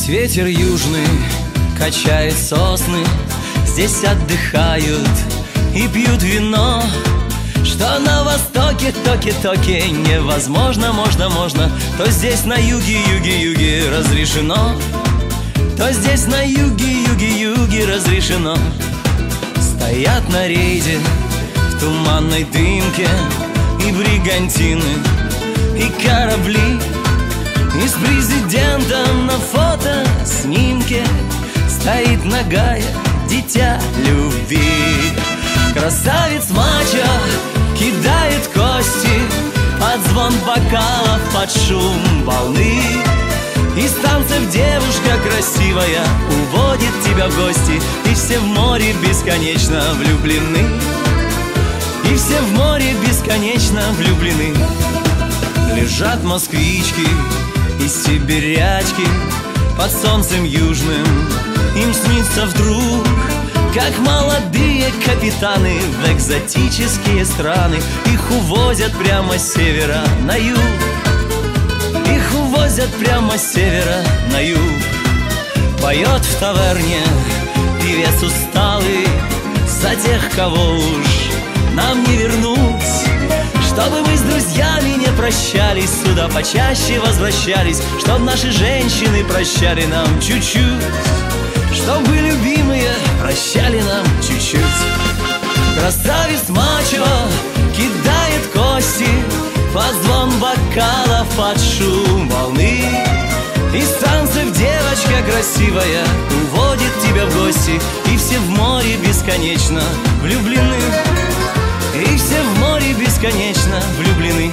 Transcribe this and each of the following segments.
Здесь ветер южный качает сосны, здесь отдыхают и пьют вино. Что на востоке, токе-токе невозможно, можно, то здесь на юге, юге разрешено. То здесь на юге, юге разрешено. Стоят на рейде в туманной дымке и бригантины, и корабли, и с президентом на фотоснимке стоит нагая дитя любви. Красавец мачо кидает кости под звон бокалов, под шум волны. Из танцев девушка красивая уводит тебя в гости, и все в море бесконечно влюблены. И все в море бесконечно влюблены. Лежат москвички и сибирячки под солнцем южным. Им снится вдруг, как молодые капитаны в экзотические страны. Их увозят прямо с севера на юг. Их увозят прямо с севера на юг. Поет в таверне певец усталый за тех, кого уж нам не вернуть. Чтобы мы с друзьями не прощались, сюда почаще возвращались, чтоб наши женщины прощали нам чуть-чуть, чтобы любимые прощали нам чуть-чуть. Красавец мачо кидает кости под звон бокалов, под шум волны. Из танцев девочка красивая уводит тебя в гости, и все в море бесконечно влюблены. И все в море бесконечно влюблены.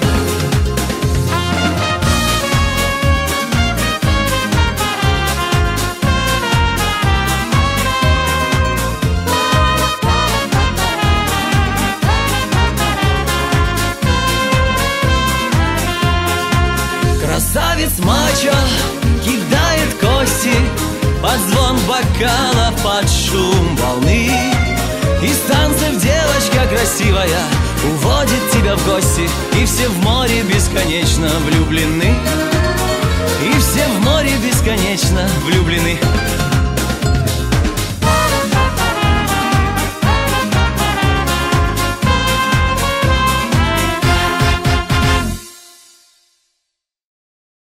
Красавец мачо кидает кости под звон бокала, под шум волны. Из танцев девочка красивая уводит тебя в гости, и все в море бесконечно влюблены. И все в море бесконечно влюблены.